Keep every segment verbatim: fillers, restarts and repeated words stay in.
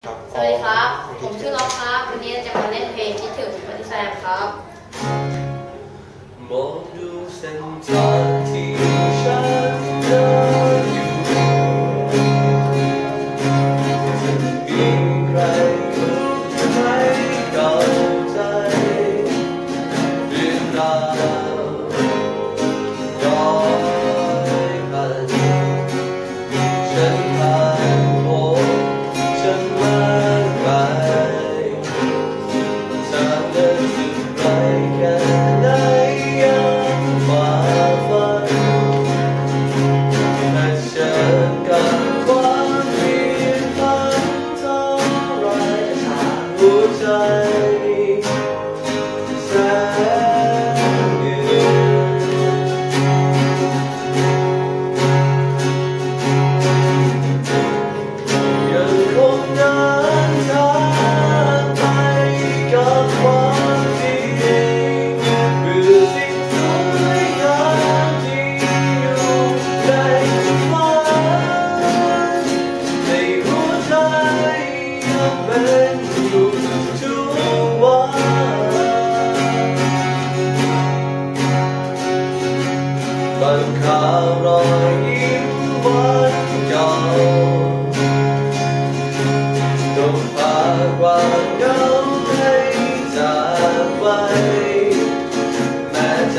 สวัสดีครับผมชื่อล็อกครับวันนี้จะมาเล่นเพลงคิดถึงปฏิแซมครับมองดูเส้นทางที่ฉันเดินอยู่จะมีใครรู้ไหมเข้าใจเรื่องราวย้อนผ่านฉันผ่านพบฉันมาไกลทางเดินสุดไกลแค่ไหนยังฝ่าฟันเผชิญกับความเปลี่ยนผันเท่าไรหัวใจแสนเหนื่อยยังคงเดินทางไปกับความจริงเพื่อสิ่งสวยงามที่อยู่ในฝันในหัวใจยังเป็นอยู่ทุกวันบางคราวรอยยิ้มวันเก่าต้องพาความเหงาให้จากไปแม้ใจ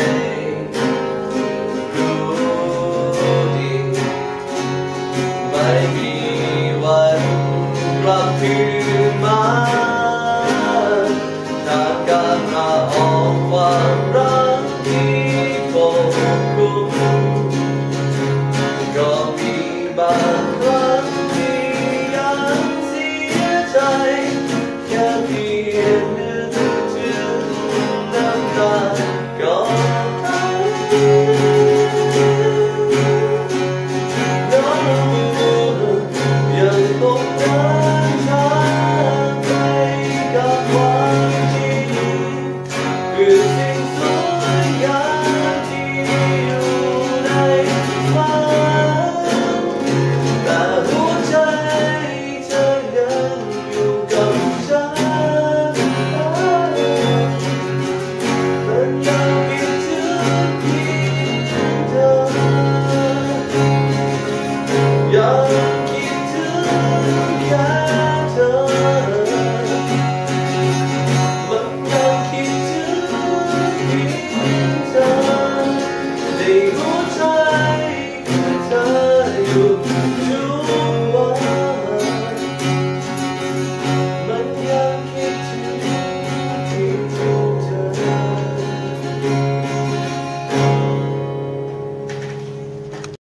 รู้ดีไม่มีวันกลับคืนมาถ้าการลาออกความรักที่ปกคลุมก็มีบางครั้งที่ยังเสียใจแค่เพียงนึกถึงน้ำตาก็ทำน้องยังคงรั